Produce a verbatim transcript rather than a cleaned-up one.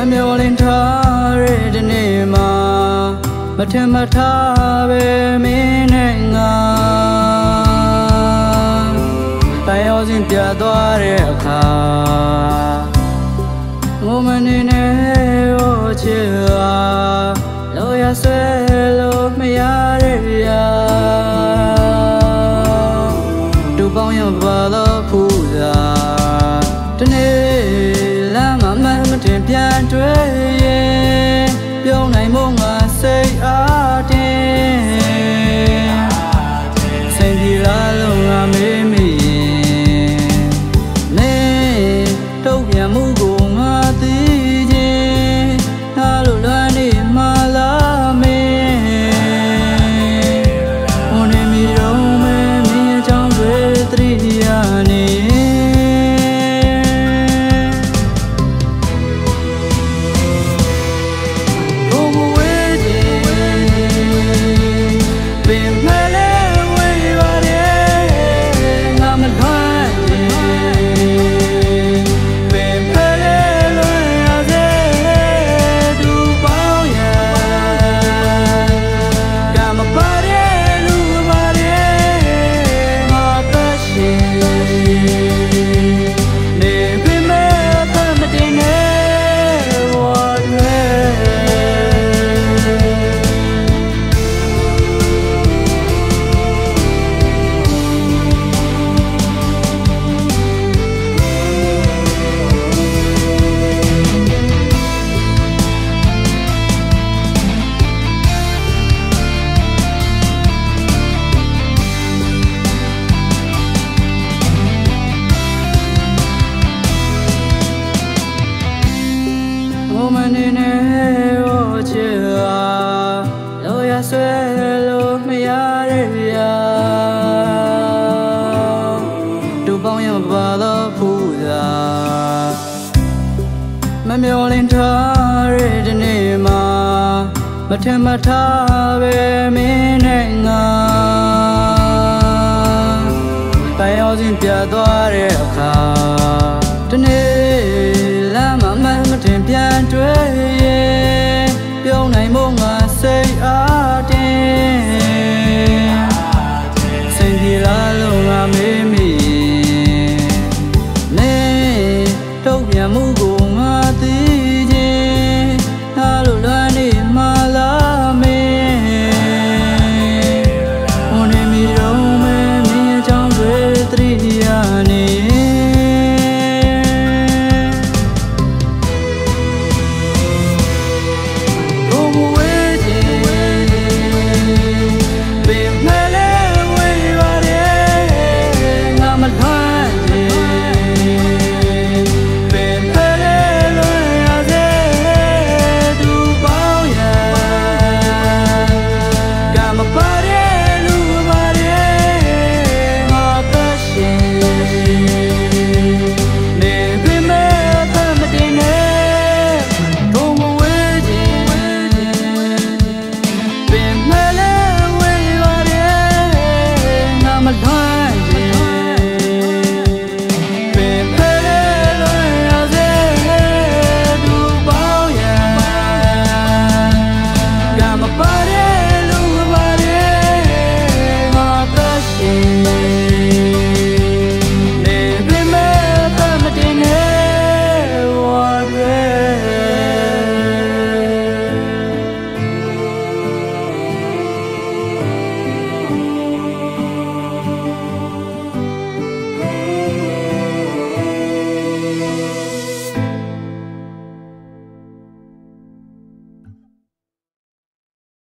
မျောလင်းထားတဲ့ဒီနေ့မှာမထင်မှတ်ထားပဲမင်းနဲ့ငါတိုင်ရောစဉ်ပြသွားတဲ့အခါငိုမနေနဲ့ဟိုချစ်ဟာလောရဆွဲလို့မရတဲ့ရာဒူပေါင်းရပါတော့ဖူးတာတနေ့လမ်းမှာမမတင်ပြန်တွေ့ရင်ပြုံးနိုင်မို့ငါစိတ်အားတင်းစိတ်ကြီးလာလို့ငါမေးမိရင်မင်းတုတ်ပြန်မှုကိုငါသိချင်းငါလိုလွမ်းနေမှလားမင်းဟိုနေမိတော့မင်းမင်းအကြောင်းတွေသတိရနေမနေနဲ့ဟိုချစ်ဟာလောရဆွဲလို့မရတဲ့ရာဒူပေါင်းရပါတော့ဖူးတာမမျောလင်းထားတဲ့ဒီနေ့မှာမထင်မှတ်ထားပဲမင်းနဲ့ငါတိုင်ရောစဉ်ပြသွားတဲ့အခါ